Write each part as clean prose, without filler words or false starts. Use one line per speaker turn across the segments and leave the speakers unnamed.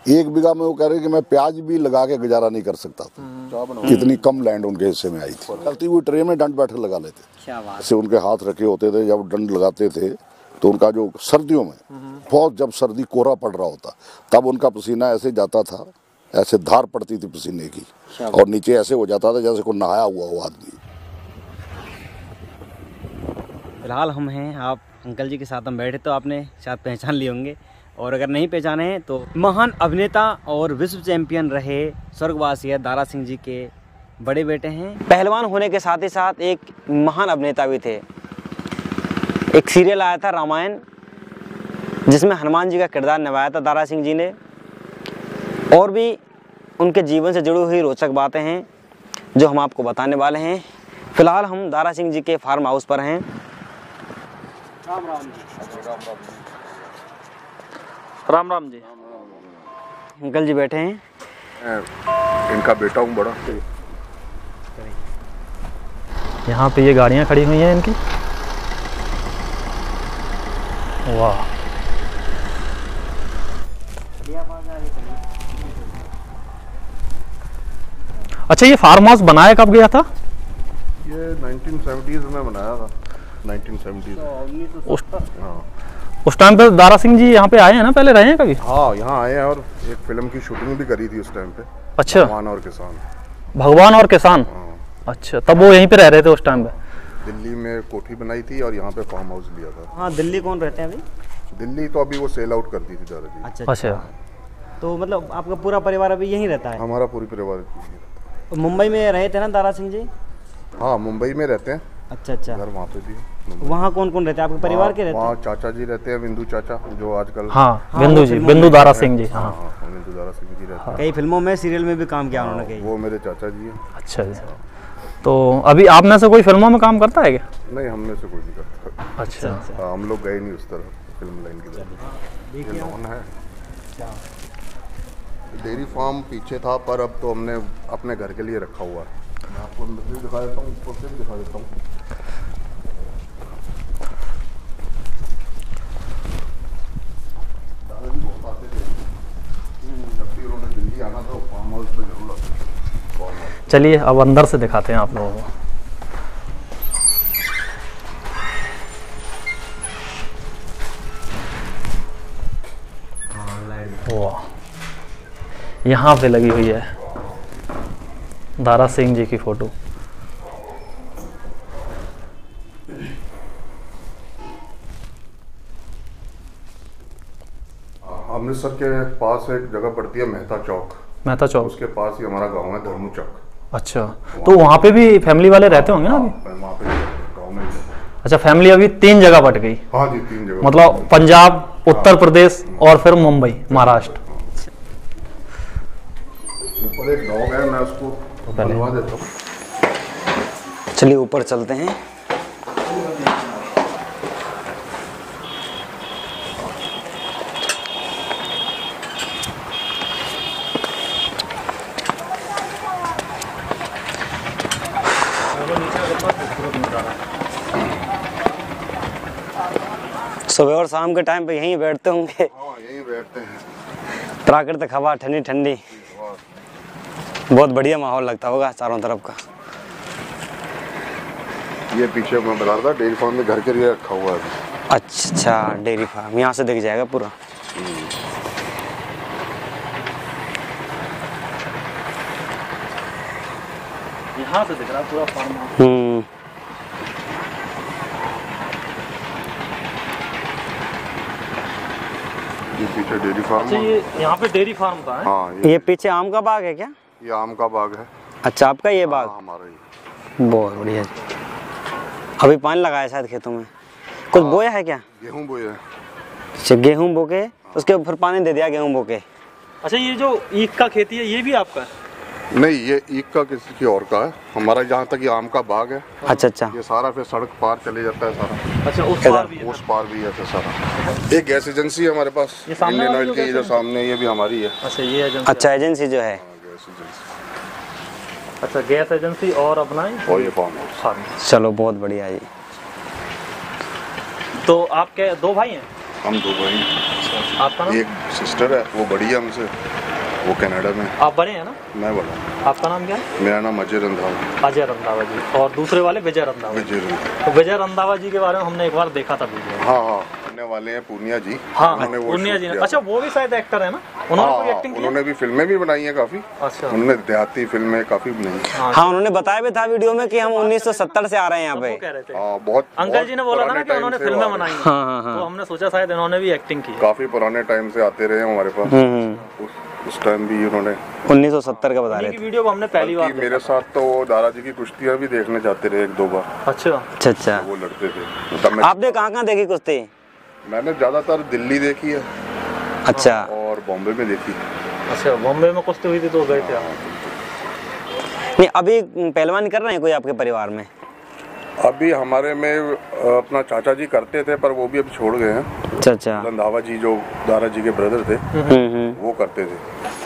1 बीघा में वो कह रहे कि मैं प्याज भी लगा के गुजारा नहीं कर सकता था। कितनी कम लैंड उनके हिस्से में आई थी। चलती हुई ट्रे में डंड बैठक लगा लेते, ऐसे उनके हाथ रखे होते थे। जब डंड लगाते थे तो उनका जो सर्दियों में बहुत, जब सर्दी कोहरा पड़ रहा होता तब उनका पसीना ऐसे जाता था, ऐसे धार पड़ती थी पसीने की, और नीचे ऐसे हो जाता था जैसे कोई नहाया हुआ हो आदमी।
फिलहाल हम हैं, आप अंकल जी के साथ हम बैठे तो आपने शायद पहचान लिए होंगे, और अगर नहीं पहचाने हैं तो महान अभिनेता और विश्व चैंपियन रहे स्वर्गवासी दारा सिंह जी के बड़े बेटे हैं। पहलवान होने के साथ ही साथ एक महान अभिनेता भी थे। एक सीरियल आया था रामायण, जिसमें हनुमान जी का किरदार निभाया था दारा सिंह जी ने। और भी उनके जीवन से जुड़ी हुई रोचक बातें हैं जो हम आपको बताने वाले हैं। फिलहाल हम दारा सिंह जी के फार्म हाउस पर हैं। राम राम जी।
राम राम जी।
अंकल जी बैठे हैं,
इनका बेटा हूँ बड़ा।
यहाँ पे ये गाड़ियाँ खड़ी हुई हैं इनकी। वाह, अच्छा ये फार्म हाउस बनाया कब गया था?
ये 1970s में बनाया था। 1970s।
उस टाइम पे दारा सिंह जी यहाँ पे आए हैं ना, पहले रहे हैं कभी?
हाँ, यहाँ आए हैं और एक फिल्म की शूटिंग भी करी थी उस टाइम पे।
अच्छा,
भगवान और किसान।
भगवान और किसान।
हाँ।
अच्छा, तब वो यहीं पे रह रहे थे उस टाइम पे?
दिल्ली में कोठी बनाई थी और यहाँ पे फार्म हाउस लिया था।
हाँ, दिल्ली कौन रहते हैं अभी?
दिल्ली तो अभी वो सेल आउट कर दी थी दादा जी।
अच्छा
अच्छा,
तो मतलब आपका पूरा परिवार अभी यहीं रहता है?
हमारा पूरी परिवार।
तो मुंबई में रहे थे ना दारा सिंह जी?
हाँ, मुंबई में रहते हैं।
अच्छा अच्छा,
घर वहाँ पे भी।
वहाँ कौन कौन रहते हैं आपके परिवार के? रहते हैं
वहाँ चाचा जी रहते हैं, बिंदु चाचा, जो आजकल।
हाँ, बिंदु जी, बिंदु दारा सिंह जी। हाँ,
बिंदु दारा सिंह जी रहते हैं।
कई फिल्मों में, सीरियल में भी काम किया उन्होंने कई।
वो मेरे चाचा जी हैं।
अच्छा जी। तो अभी आप में से कोई फिल्मों में काम करता है क्या?
नहीं, हम में से कोई नहीं करता।
अच्छा,
हम लोग गए नहीं उस तरह फिल्म लाइन की तरफ। ये लॉन है। डेयरी फार्म पीछे था, पर अब तो हमने अपने घर के लिए रखा हुआ है। मैं आपको अंदर से दिखा देता हूँ, ऊपर से भी दिखा देता हूँ। दादाजी बहुत आते थे, जब भी उन्होंने दिल्ली आना था फार्म हाउस पे जरूर आते थे।
चलिए अब अंदर से दिखाते हैं आप लोगों को। वाह, यहाँ पे लगी हुई है दारा सिंह जी की फोटो।
अमृतसर के पास एक जगह पड़ती है मेहता चौक।
मेहता चौक,
उसके पास ही हमारा गांव है धर्मू चौक।
अच्छा, तो वहाँ पे भी फैमिली वाले रहते होंगे ना अभी?
वहाँ पे गाँव में।
अच्छा, फैमिली अभी 3 जगह बट गई?
हाँ जी, 3 जगह।
मतलब पंजाब, उत्तर प्रदेश और फिर मुंबई, महाराष्ट्र।
ऊपर एक डॉग है, मैं उसको बनवा देता हूँ।
चलिए ऊपर चलते हैं। सुबह और शाम के टाइम पे यहीं बैठते होंगे?
हाँ, यहीं बैठते हैं।
प्राकृतिक हवा ठंडी ठंडी, बहुत बढ़िया माहौल लगता होगा चारों तरफ का।
ये पीछे मैं बता रहा था डेयरी फार्म में घर के लिए रखा हुआ है।
अच्छा, डेयरी फार्म यहाँ से दिख जाएगा पूरा।
यहाँ से दिख रहा पूरा फार्म हाउस।
ये पीछे डेयरी फार्म।
अच्छा, ये यहाँ पे डेयरी फार्म का है?
हाँ,
ये पीछे आम का बाग है क्या?
ये आम का बाग है।
अच्छा, आपका ये बाग?
हाँ, हमारा ही।
बहुत बढ़िया। अभी पानी लगाया शायद खेतों में, कुछ बोया है क्या?
गेहूँ बोया है।
अच्छा, गेहूँ बो के उसके ऊपर पानी दे दिया गेहूँ बो के।
अच्छा, ये जो ईख का खेती है ये भी आपका है?
नहीं, ये ईख का किसी की और का है। हमारा जहाँ तक ये आम का बाग है।
अच्छा अच्छा,
ये सारा फिर सड़क पार चले जाता है सारा।
अच्छा, उस पार भी है?
उस पार भी है फिर सारा। एक गैस एजेंसी है हमारे पास,
ये सामने
इंडियन
वाली
ऑयल की, ये जो सामने, ये भी हमारी है।
अच्छा, ये एजेंसी।
अच्छा, एजेंसी जो है।
गैस एजेंसी
अच्छा, गैस एजेंसी और अपना
और ये फार्म हाउस।
चलो बहुत बढ़िया जी।
तो आप क्या 2 भाई हैं?
हम 2 भाई हैं।
आपका नाम?
एक सिस्टर है, वो बड़ी है हमसे, वो कनाडा में।
आप बड़े हैं ना?
मैं बड़ा।
आपका नाम क्या है?
मेरा नाम अजय रंधावा।
अजय रंधावा जी। और दूसरे वाले विजय रंधावा।
विजय रंधावा।
तो विजय रंधावा जी के बारे में हमने एक बार देखा था वीडियो।
हाँ हाँ, आने वाले हैं पूर्णिया जी।
हाँ
उन्होंने वो
पूर्णिया
शूट
जी ने।
किया।
अच्छा, वो भी शायद एक्टर है ना? उन्होंने कोई
हाँ,
एक्टिंग की?
उन्होंने भी फिल्में भी बनाई हैं काफी।
अच्छा।
उन्होंने देहाती फिल्में काफी बनाई हैं।
हाँ, उन्होंने बताया भी था वीडियो में कि हम 1970 से आ रहे हैं यहाँ
वो
पे।
कह रहे थे।
हाँ, बहुत
अंकल जी ने बोला था ना कि उन्होंने फिल्में बनाई हैं।
हाँ, हाँ।
तो हमने सोचा शायद इन्होंने भी एक्टिंग की है।
काफी पुराने टाइम से आते रहे हमारे पास। उस टाइम भी उन्होंने
1970 का बता रहे
इनकी
थे।
वीडियो को हमने पहली बार
मेरे साथ तो वो दारा जी की कुश्तियाँ भी देखने जाते रहे 1-2 बार।
अच्छा
अच्छा।
वो लड़ते थे तब मैं।
आपने कहाँ देखी कुश्ती?
मैंने ज्यादातर दिल्ली देखी है
अच्छा।
और बॉम्बे में देखी है।
अच्छा, बॉम्बे में कुश्ती हुई थी तो गए थे आप?
नहीं, अभी पहलवानी कर रहे हैं कोई आपके परिवार में?
अभी हमारे में अपना चाचा जी करते थे, पर वो भी अभी छोड़ गए हैं।
अच्छा अच्छा।
रंधावा जी जो दारा जी के ब्रदर थे, वो करते थे।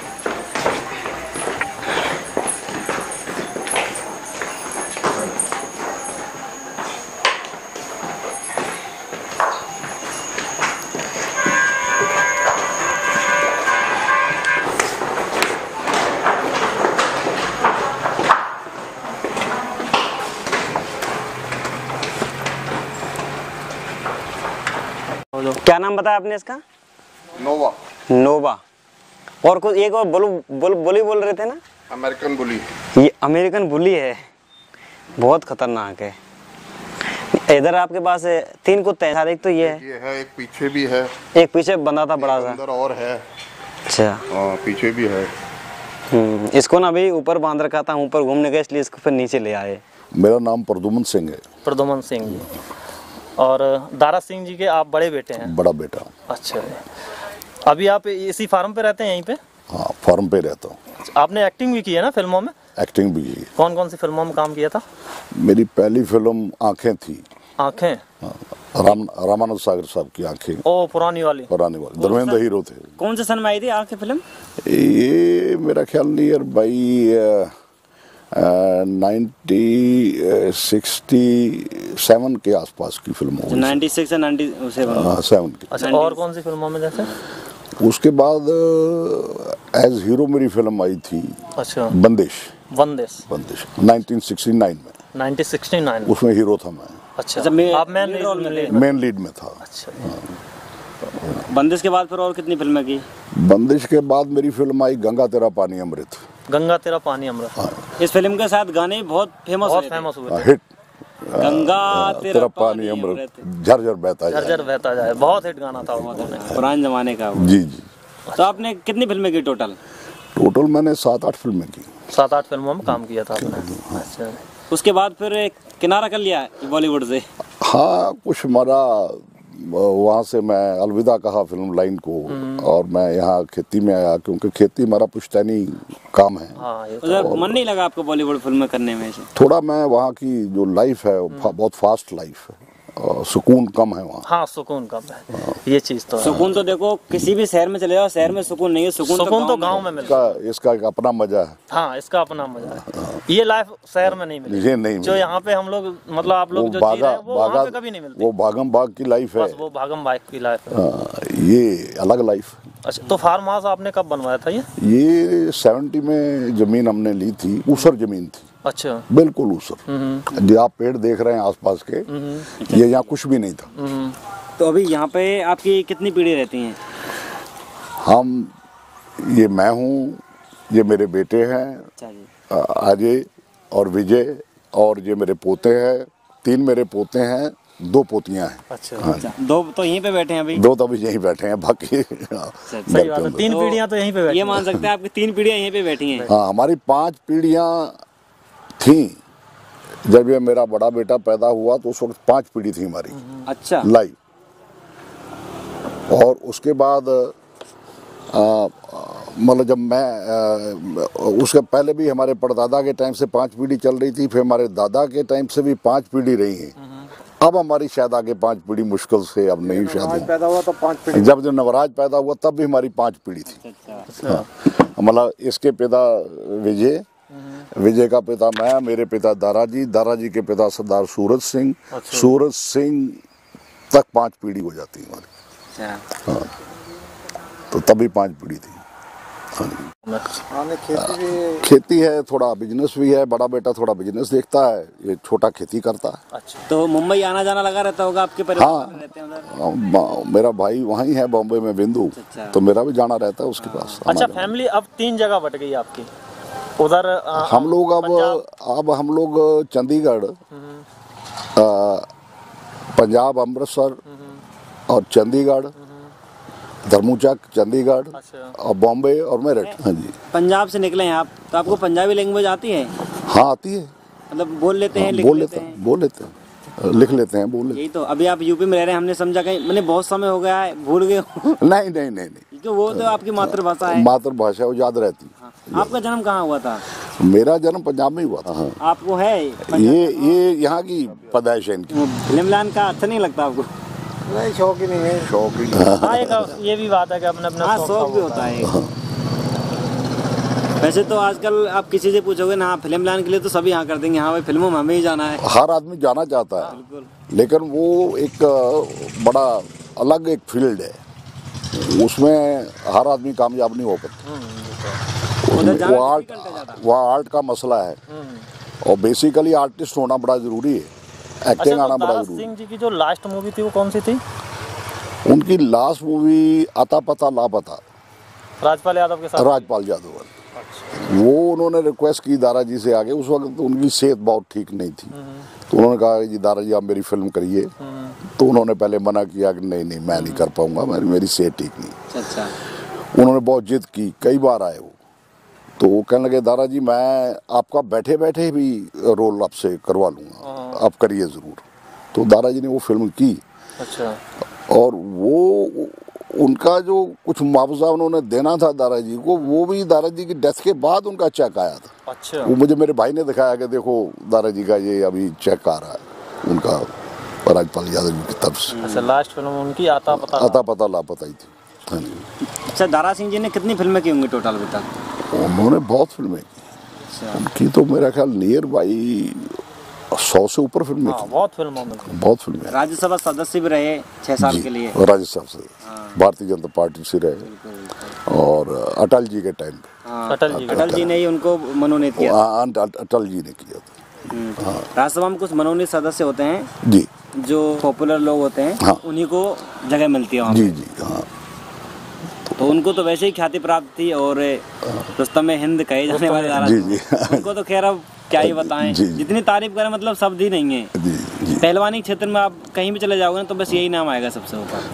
क्या नाम बताया आपने इसका?
नोवा।
नोवा। और कुछ एक और बुली बोल रहे थे ना?
American bully.
ये अमेरिकन बुली है, बहुत खतरनाक है। इधर आपके पास 3 कुत्ते हैं, एक तो ये
है, एक पीछे भी है,
एक पीछे बंधा था बड़ा सा।
अंदर और है।
अच्छा।
हाँ, पीछे भी है।
इसको ना अभी ऊपर बांध रखा था, ऊपर घूमने गए इसलिए इसको फिर नीचे ले आए।
मेरा नाम प्रदुमन सिंह है।
प्रदुमन सिंह जी। और दारा सिंह जी के आप बड़े बेटे हैं?
बड़ा बेटा।
अच्छा, अभी आप इसी फार्म पे रहते हैं यहीं पे?
हाँ, फार्म पे रहता हूँ।
आपने एक्टिंग भी की है ना फिल्मों में?
एक्टिंग भी की।
कौन कौन सी फिल्मों में काम किया था?
मेरी पहली फिल्म आंखें थी।
आंखें?
रामानंद सागर साहब की आंखें।
ओ, पुरानी वाली।
पुरानी वाली, धर्मेंद्र हीरो थे।
कौन से सन में आई थी आपकी फिल्म?
ये मेरा ख्याल नियर बाई 67 के आसपास की फिल्म होगी।
96 या 97
की।
अच्छा, और कौन सी फिल्मों में जैसे?
उसके बाद एज हीरो मेरी फिल्म आई थी।
अच्छा।
बंदिश।
1969
में।
1969
उसमें हीरो था मैं।
अच्छा,
आप
मेन लीड में था।
अच्छा।
बंदिश के बाद फिर और कितनी फिल्में की?
बंदिश के बाद मेरी फिल्म आई गंगा तेरा पानी अमृत।
गंगा तेरा पानी अमृत।
इस फिल्म के साथ गाने बहुत फेमस
हुए थे।
हिट।
गंगा तेरा
पानी अमृत, झरझर बहता जाए।
झरझर बहता जाए, बहुत हिट गाना था वो,
पुराने जमाने का।
जी जी।
तो आपने कितनी फिल्में की टोटल?
टोटल मैंने 7-8 फिल्में की।
7-8 फिल्मों में काम किया था आपने। अच्छा।
उसके बाद फिर किनारा कर लिया बॉलीवुड से?
हाँ, कुछ हमारा वहाँ से मैं अलविदा कहा फिल्म लाइन को, और मैं यहाँ खेती में आया, क्योंकि खेती हमारा पुश्तैनी काम है।
हाँ,
तो मन नहीं लगा आपको बॉलीवुड फिल्में करने में?
थोड़ा मैं वहाँ की जो लाइफ है बहुत फास्ट लाइफ है, और सुकून कम है वहाँ।
हाँ, सुकून कम है, ये चीज तो है।
सुकून तो देखो किसी भी शहर में चले जाओ, शहर में सुकून नहीं है। सुकून तो गांव में
मिलता है।
इसका एक अपना मजा है।
हाँ, इसका अपना मजा है। ये लाइफ शहर में नहीं मिलती।
ये नहीं
जो यहाँ पे हम लोग, मतलब आप लोग जो जी रहे हैं, वो वहाँ पे कभी नहीं मिलती।
वो भागम भाग की लाइफ है।
बस वो भागम भाग की लाइफ है।
ये अलग लाइफ है।
अच्छा, तो फार्म हाउस आपने कब बनवाया था ये?
ये 70 में जमीन हमने ली थी, ऊसर जमीन थी।
अच्छा।
बिल्कुल ऊसर। जो आप पेड़ देख रहे हैं आसपास के, ये यहाँ कुछ भी नहीं था।
तो अभी यहाँ पे आपकी कितनी पीढ़ी रहती हैं?
ये मैं हूँ, ये मेरे बेटे हैं अजय और विजय, और ये मेरे पोते हैं। 3 मेरे पोते हैं, 2 पोतियां हैं।
अच्छा।
हाँ।
2 तो यहीं पे बैठे हैं अभी?
2 तो अभी यहीं बैठे हैं, बाकी
सही बात है। 3 पीढ़ियां तो यहीं पे बैठी।
ये मान सकते हैं आपकी 3 पीढ़ियां यहीं पे बैठी हैं?
हाँ, हमारी 5 पीढ़ियां थी। जब ये मेरा बड़ा बेटा पैदा हुआ तो उस वक्त 5 पीढ़ी थी हमारी।
अच्छा।
लाइव। और उसके बाद मतलब जब मैं उसके पहले भी हमारे परदादा के टाइम से 5 पीढ़ी चल रही थी, फिर हमारे दादा के टाइम से भी 5 पीढ़ी रही है। अब हमारी शायद आगे 5 पीढ़ी मुश्किल से, अब नहीं शायद
पैदा हुआ तो 5 पीढ़ी।
जब जो नवराज पैदा हुआ तब भी हमारी 5 पीढ़ी थी। मतलब इसके पिता विजय, विजय का पिता मैं, मेरे पिता दाराजी के पिता सरदार सूरज सिंह। सूरज सिंह तक 5 पीढ़ी हो जाती है हमारी। तो तभी 5 पीढ़ी थी। खेती है, थोड़ा बिजनेस भी है। बड़ा बेटा थोड़ा बिजनेस देखता है, ये छोटा खेती करता है।
अच्छा, तो मुंबई आना जाना लगा रहता होगा आपके परिवार
हाँ,
में रहते हैं उधर?
मेरा भाई वहीं है बॉम्बे में, बिंदु।
अच्छा।
तो मेरा भी जाना रहता है उसके पास।
अच्छा, फैमिली अब 3 जगह बट गई आपकी उधर।
हम लोग अब हम लोग चंडीगढ़, पंजाब, अमृतसर और चंडीगढ़, धर्मूचक, चंडीगढ़ और बॉम्बे और मेरठ। हाँ जी।
पंजाब से निकले हैं आप, तो आपको पंजाबी लैंग्वेज आती है?
हाँ, आती है।
मतलब बोल लेते हैं, लिख
बोल
लेते
लेते
हैं?
हैं, बोल लेते हैं, लिख लेते हैं, बोल लेते
यही तो, अभी आप यूपी में रह रहे हैं, हमने समझा कहीं मैंने बहुत समय हो गया है, भूल गए हो।
हैं। नहीं नहीं नहीं नहीं,
क्योंकि वो तो आपकी मातृभाषा है।
मातृभाषा वो याद रहती।
आपका जन्म कहाँ हुआ था?
मेरा जन्म पंजाब में हुआ था। हाँ।
आपको है
ये यहाँ की पैदाइश है इनकी।
फिल्म लाइन का अच्छा नहीं लगता आपको?
नहीं, शौक ही नहीं है।
शौक ही नहीं।
हाँ, ये भी बात है कि अपने अपना
शौक भी होता है। वैसे तो आजकल आप किसी से पूछोगे ना फिल्म लाइन के लिए, तो सभी हाँ कर देंगे, हाँ भाई फिल्मों में हमें ही जाना है।
हर आदमी जाना चाहता है, लेकिन वो एक बड़ा अलग एक फील्ड है, उसमें हर आदमी कामयाब नहीं हो पाता। वो आर्ट का मसला है, और बेसिकली आर्टिस्ट होना बड़ा जरूरी है, एक्टिंग आना बड़ा जरूरी है।
सिंह जी की जो लास्ट मूवी थी वो कौन सी थी?
उनकी लास्ट मूवी आता पता लापता,
राजपाल यादव के साथ।
राजपाल यादव वाली। वो उन्होंने रिक्वेस्ट की दारा जी से आगे। उस वक्त उनकी सेहत बहुत ठीक नहीं थी, तो उन्होंने कहा जी दारा जी आप मेरी फिल्म करिए। तो उन्होंने पहले मना किया कि नहीं नहीं मैं नहीं कर पाऊंगा, मेरी सेहत ठीक नहीं।
अच्छा।
उन्होंने बहुत जिद की, कई बार आए वो, तो वो कहने लगे दारा जी मैं आपका बैठे बैठे भी रोल आपसे करवा लूँगा, आप करिए ज़रूर। तो दारा जी ने वो फिल्म की।
अच्छा।
और वो उनका जो कुछ मुआवजा उन्होंने देना था दारा जी को, वो भी दारा जी की डेथ के बाद उनका चेक आया था।
अच्छा।
वो मुझे मेरे भाई ने दिखाया कि देखो दारा जी का ये अभी चेक आ रहा है उनका, राजपाल यादव जी की तरफ से।
अच्छा, लास्ट फिल्म उनकी आता
पता लापता ही थी। हाँ जी।
अच्छा, दारा सिंह जी ने कितनी फिल्में की होंगी टोटल अभी तक?
उन्होंने बहुत फिल्में की। उनकी तो मेरा ख्याल नियर बाई 100 से ऊपर फिल्में की।
बहुत फिल्मों में।
बहुत फिल्में।
राज्यसभा सदस्य भी रहे 6 साल के लिए।
राज्यसभा से भारतीय जनता पार्टी से रहे, और अटल जी के टाइम पे।
अटल जी ने ही उनको मनोनीत किया।
अटल जी ने किया था।
राज्यसभा में कुछ मनोनीत सदस्य होते हैं
जी,
जो पॉपुलर लोग होते हैं।
हाँ।
उन्हीं को जगह मिलती है वहाँ
जी
पे।
जी। हाँ,
तो उनको तो वैसे ही ख्याति प्राप्त थी, और रुस्तम हिंद कहे जाने वाले दारा
जी जी।
उनको तो खैर अब क्या ही बताएं,
जी।
जितनी तारीफ करें मतलब शब्द ही नहीं है।
जी जी।
पहलवानी क्षेत्र में आप कहीं भी चले जाओगे ना, तो बस यही नाम आएगा सबसे ऊपर।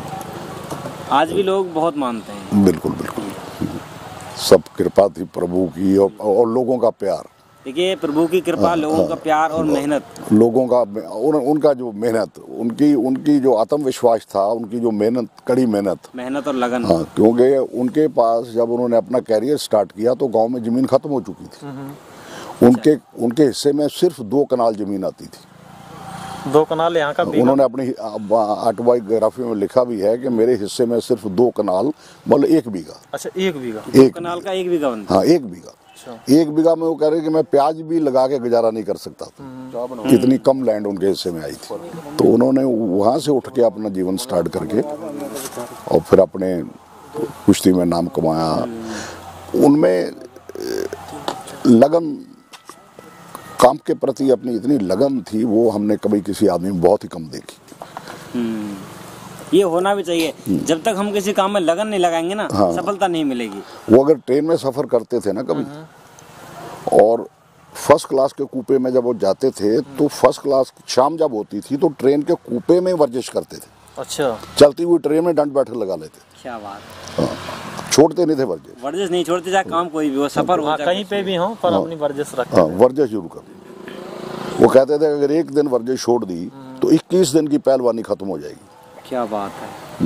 आज भी लोग बहुत मानते हैं।
बिल्कुल बिल्कुल, सब कृपा थी प्रभु की, और लोगों का प्यार।
देखिए, प्रभु की कृपा, लोगों का प्यार और मेहनत,
लोगों का उनका जो मेहनत, उनकी जो आत्मविश्वास था, उनकी जो मेहनत, कड़ी मेहनत
और लगन।
हाँ, क्योंकि उनके पास जब उन्होंने अपना कैरियर स्टार्ट किया तो गांव में जमीन खत्म हो चुकी थी। उनके हिस्से में सिर्फ 2 कनाल जमीन आती थी।
2 कनाल यहाँ का।
उन्होंने अपनी ऑटोबायोग्राफी में लिखा भी है कि मेरे हिस्से में सिर्फ 2 कनाल, मतलब 1 बीघा।
अच्छा, 1 बीघा।
2 कनाल का 1 बीघा बनता।
हाँ, 1 बीघा। 1 बीघा में वो कह रहे कि मैं प्याज भी लगा के गुजारा नहीं कर सकता था, कितनी कम लैंड उनके हिस्से में आई थी। तो उन्होंने वहाँ से उठ के अपना जीवन स्टार्ट करके, और फिर अपने कुश्ती में नाम कमाया। उनमें लगन, काम के प्रति अपनी इतनी लगन थी, वो हमने कभी किसी आदमी में बहुत ही कम देखी।
ये होना भी चाहिए। जब तक हम किसी काम में लगन नहीं लगाएंगे ना,
हाँ।
सफलता नहीं मिलेगी।
वो अगर ट्रेन में सफ़र करते थे ना कभी, और फर्स्ट क्लास के कूपे में जब वो जाते थे, तो फर्स्ट क्लास शाम जब होती थी तो ट्रेन के कूपे में वर्जिश करते थे।
अच्छा।
चलती हुई ट्रेन में डंड बैठक लगा लेते।
क्या बात।
हाँ, छोड़ते नहीं थे
वर्जिश नहीं छोड़ते, चाहे काम कोई भी हो, सफर हो,
कहीं पे भी हो, पर अपनी वर्जिश रखते।
हाँ, वर्जिश जरूर कर। वो कहते थे अगर एक दिन वर्जिश छोड़ दी तो 21 दिन की पहलवानी खत्म हो जाएगी।
क्या बात है।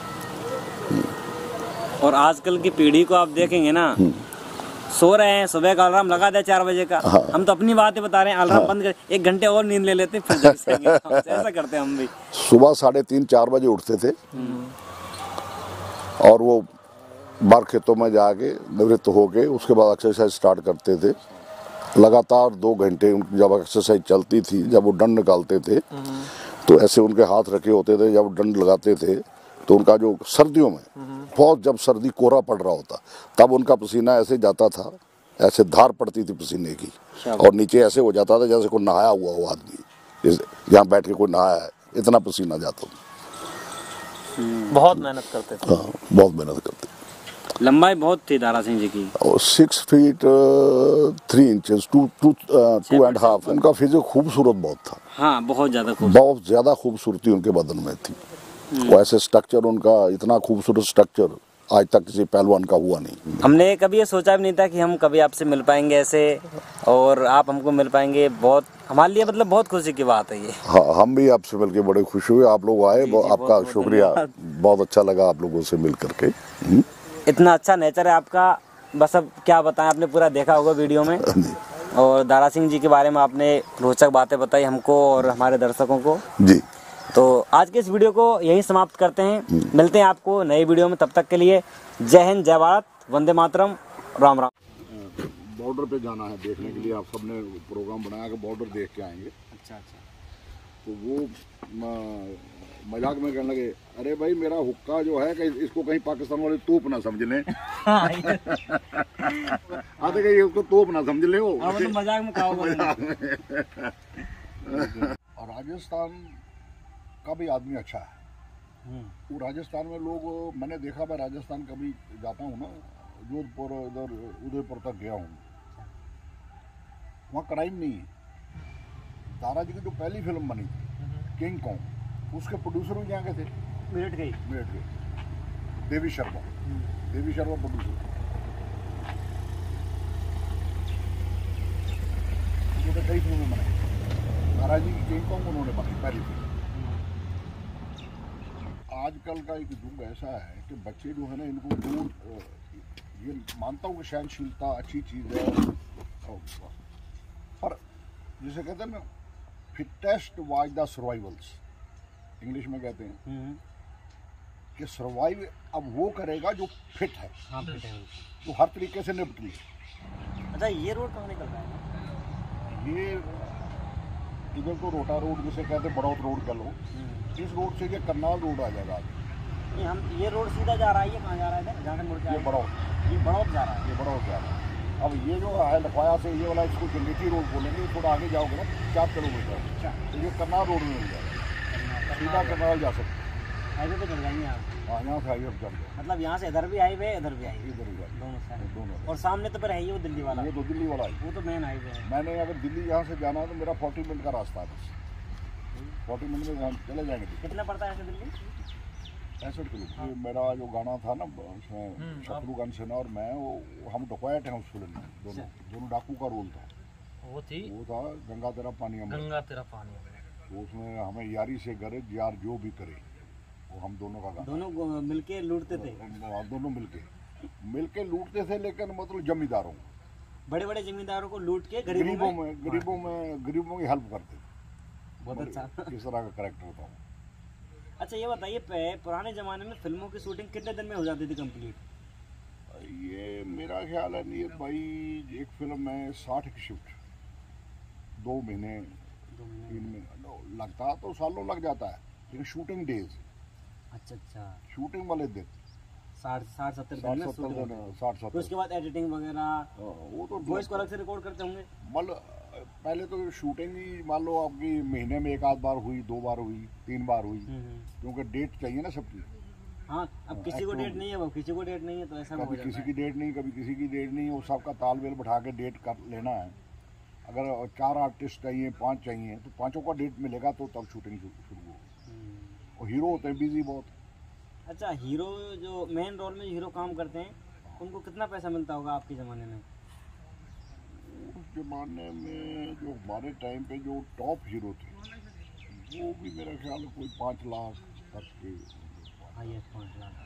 और आजकल की पीढ़ी को आप देखेंगे ना, सो रहे हैं, सुबह का अलार्म लगा दे 4 बजे का।
हाँ।
हम तो अपनी बातें बता रहे हैं, अलार्म बंद कर 1 घंटे और नींद ले लेते, फिर जग जाएंगे। ऐसा करते हैं हम भी।
सुबह 3:30-4 बजे उठते थे, और वो बाहर खेतों में जाके निवृत्त होके उसके बाद एक्सरसाइज स्टार्ट करते थे। लगातार 2 घंटे जब एक्सरसाइज चलती थी, जब वो डंड निकालते थे तो ऐसे उनके हाथ रखे होते थे, जब डंड लगाते थे तो उनका जो सर्दियों में बहुत, जब सर्दी कोहरा पड़ रहा होता तब उनका पसीना ऐसे जाता था, ऐसे धार पड़ती थी पसीने की, और नीचे ऐसे हो जाता था जैसे कोई नहाया हुआ हो आदमी, यहाँ बैठ के कोई नहाया है, इतना पसीना जाता था।
बहुत मेहनत करते थे।
हाँ, बहुत मेहनत करते।
लंबाई बहुत थी दारा सिंह जी की,
और 6 फीट 3 इंचेस 2.5। उनका फिजिक खूबसूरत बहुत था।
हाँ बहुत ज़्यादा
खूबसूरती उनके बदन में थी। वो ऐसे स्ट्रक्चर, उनका इतना खूबसूरत स्ट्रक्चर आज तक किसी पहलवान का हुआ नहीं।
हमने कभी ये सोचा भी नहीं था कि हम कभी आपसे मिल पाएंगे ऐसे, और आप हमको मिल पाएंगे। बहुत हमारे लिए मतलब बहुत खुशी की बात है ये।
हाँ, हम भी आपसे मिलके बड़े खुश हुए। आप लोग आए, आपका शुक्रिया, बहुत अच्छा लगा आप लोगों से मिल करके।
इतना अच्छा नेचर है आपका, बस अब क्या बताएं, आपने पूरा देखा होगा वीडियो में। और दारा सिंह जी के बारे में आपने रोचक बातें बताई हमको और हमारे दर्शकों को जी। तो आज के इस वीडियो को यहीं समाप्त करते हैं। मिलते हैं आपको नए वीडियो में, तब तक के लिए जय हिंद, जय भारत, वंदे मातरम, राम राम।
बॉर्डर पे जाना है देखने के लिए, आप सबने प्रोग्राम बनाया कि बॉर्डर देख के आएंगे। अच्छा। तो वो मजाक में कहने लगे, अरे भाई मेरा हुक्का जो है कहीं इसको कहीं पाकिस्तान वाले तोप ना समझ लें। आते कहीं उसको तोप ना समझ ले।
तो मजाक में कहा।
और राजस्थान का भी आदमी अच्छा है। वो राजस्थान में लोग, मैंने देखा, मैं राजस्थान कभी जाता हूँ ना, जोधपुर इधर उदयपुर तक गया हूँ, वहाँ क्राइम नहीं है। दारा जी की जो पहली फिल्म बनी थी किंग कॉन्ग, उसके प्रोड्यूसर भी यहाँ के थे,
मिनट गई
देवी शर्मा प्रोड्यूसर। उन्होंने कई फिल्में बनाई। दारा जी की किंग कॉन्ग उन्होंने बनाई पहली फिल्म। आजकल का एक युग ऐसा है कि बच्चे जो है ना, इनको दूर, ये मानता हूँ कि सहनशीलता अच्छी चीज़ है, पर जिसे कहते हैं ना, fittest was the survivals, English में कहते हैं कि सर्वाइव अब वो करेगा जो फिट है।
हाँ, फिट है,
तो हर तरीके से निपट ली।
अच्छा, ये रोड कहाँ निकल रहा है?
ये इधर तो रोटा रोड जिसे कहते हैं, बड़ौत रोड कह लो, इस रोड से ये करनाल रोड आ जाएगा।
नहीं, हम ये रोड सीधा जा रहा है, ये कहाँ जा रहा है? जहाँ से मुड़ के
ये बड़ौत
जा रहा है।
ये बड़ौत जा रहा है। अब ये जो है लखवाया से ये वाला, इसको जंगीची रोड बोलेंगे, थोड़ा आगे जाओगे ना 4 किलोमीटर, तो ये करनाल रोड में मिल जाएगा, सीधा करनाल जा सकते हैं।
हाईवे पे चल जाएंगे आप?
हाँ, यहाँ से हाईवे चल जाए,
मतलब यहाँ से इधर भी हाईवे, इधर भी हाईवे,
इधर ही
दोनों। और सामने तो फिर है ही वो दिल्ली वाला।
ये तो दिल्ली वाला है,
वो तो मेन हाईवे है।
मैंने अगर दिल्ली यहाँ से जाना है तो मेरा 40 मिनट का रास्ता है, बस 40 मिनट में चले जाएंगे।
कितना पड़ता है ऐसे दिल्ली?
65 किलो। ये मेरा जो गाना था ना, उसमें शत्रुघ्न सिन्हा और मैं, वो हम डकैत हैं उस फिल्म में, दोनों डाकू का रोल था। वो था गंगा तेरा पानी अमृत। तो उसमें हमें यारी से गरज यार जो भी करे, वो हम दोनों का गाना।
दोनों मिलके लूटते थे?
दोनों मिलके लूटते थे, लेकिन मतलब जमींदारों,
बड़े जमींदारों को लूट के
गरीबों की हेल्प करते थे।
बहुत अच्छा।
इस तरह का कैरेक्टर था।
अच्छा, ये बताइए, पुराने जमाने में फिल्मों की शूटिंग कितने दिन में हो जाती थी कंप्लीट?
ये मेरा ख्याल है नहीं भाई, एक फिल्म में 60 की शिफ्ट 2 महीने 3 महीने लगता, तो सालों लग जाता है, लेकिन शूटिंग डेज।
अच्छा,
शूटिंग वाले दिन
60-70 दिन में शूटिंग।
60-70।
तो उसके बाद एडिटिंग वगैरह,
वो तो
वॉइस को अलग से रिकॉर्ड करते होंगे।
मतलब पहले तो शूटिंग ही मान लो आपकी महीने में 1 आध बार हुई, 2 बार हुई, 3 बार हुई, क्योंकि डेट चाहिए ना सबकी।
हाँ, अब किसी को डेट नहीं है, वो किसी को डेट नहीं है, तो ऐसा
कभी किसी की डेट नहीं, कभी किसी की डेट नहीं, वो सबका तालमेल बैठा के डेट कर लेना है। अगर 4 आर्टिस्ट चाहिए, 5 चाहिए, तो 5 का डेट मिलेगा, तो तब शूटिंग शुरू होगी। और हीरो होते हैं बिजी बहुत।
अच्छा, हीरो जो मेन रोल में हीरो काम करते हैं, उनको कितना पैसा मिलता होगा आपके ज़माने में?
उस जमाने में जो हमारे टाइम पे जो टॉप हीरो थे, वो भी मेरा ख्याल है कोई 5 लाख तक के।
हाईएस्ट 5 लाख।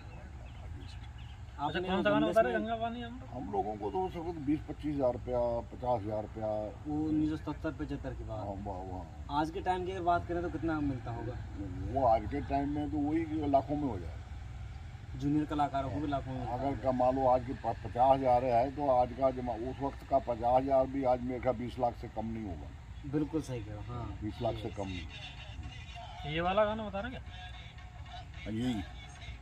अच्छा, कौन सा गाना बता रहे गंगा पानी?
हम लोगों को तो हो सकता 20-25 हज़ार रुपया, 50 हज़ार रुपया।
वो 1970-75 की बात।
हाँ।
आज के टाइम की अगर बात करें तो कितना मिलता होगा?
वो आज के टाइम में तो वही लाखों में हो जाए।
जूनियर कलाकारों को भी लाखों में।
अगर कमा लो आज के 50 हज़ार है, तो आज का उस वक्त का 50 हज़ार भी आज मेरे ख्याल 20 लाख से कम नहीं होगा।
बिल्कुल सही कह रहे हो। हाँ,
20 लाख से कम नहीं।
ये वाला गाना बता रहे क्या?
यही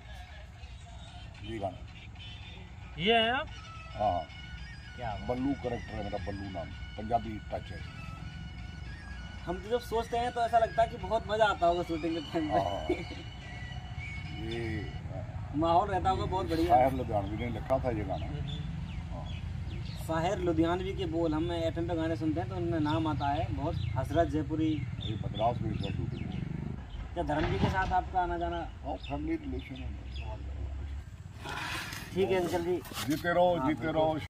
जी गाना
ये है आप?
हाँ हाँ
क्या
बल्लू करेक्टर है मेरा, बल्लू नाम, पंजाबी टच है।
हम तो जब सोचते हैं तो ऐसा लगता है कि बहुत मजा आता होगा शूटिंग के टाइम
हाँ
पे।
ये
माहौल रहता होगा बहुत बढ़िया।
शायर लुधियानवी ने लिखा था ये गाना।
शाहिर लुधियानवी के बोल हम एफएम पे गाने सुनते हैं तो उनमें नाम आता है बहुत, हसरत जयपुरी।
ये मद्रास में इसका शूटिंग हुआ।
क्या धर्म जी के साथ आपका आना जाना?
और फैमिली रिलेशन है।
ठीक है अंकल जी।
जीते रहो जीते रहो।